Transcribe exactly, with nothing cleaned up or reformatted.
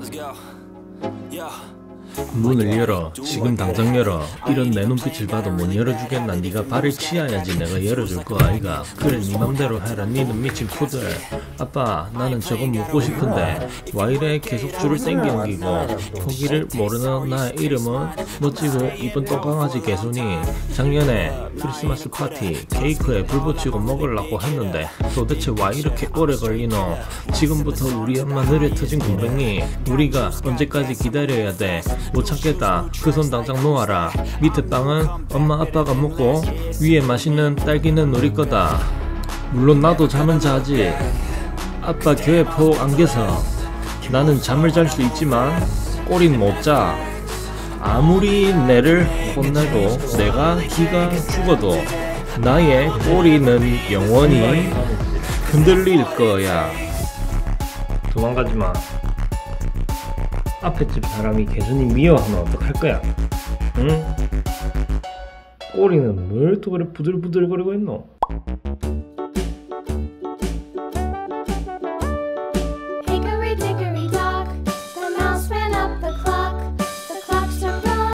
문을 열어. 지금 당장 열어. 이런 내 눈빛을 봐도 못 열어주겠나. 네가 발을 치어야지 내가 열어줄 거 아이가. 그래 네 맘대로 해라. 니는 미친 푸들. 아빠 나는 저건 묻고 싶은데 와 이래 계속 줄을 땡겨넘기고. 포기를 모르는 나의 이름은 멋지고 이쁜 똥강아지 개순이. 작년에 크리스마스 파티 케이크에 불 붙이고 먹으려고 했는데 도대체 와 이렇게 오래 걸리노. 지금부터 우리 엄마 느려 터진 군뱅이. 우리가 언제까지 기다려야 돼. 못 참겠다. 그 손 당장 놓아라. 밑에 빵은 엄마 아빠가 먹고 위에 맛있는 딸기는 우리 거다. 물론 나도 잠은 자지. 아빠 교회 폭 안겨서 나는 잠을 잘 수 있지만 꼬리는 못 자. 아무리 내를 혼내도 내가 기가 죽어도 나의 꼬리는 영원히 흔들릴 거야. 도망가지마. 앞에 집 사람이 개순이 미워하면 어떡할 거야? 응? 꼬리는 뭘 또 그래 부들부들거리고 있노?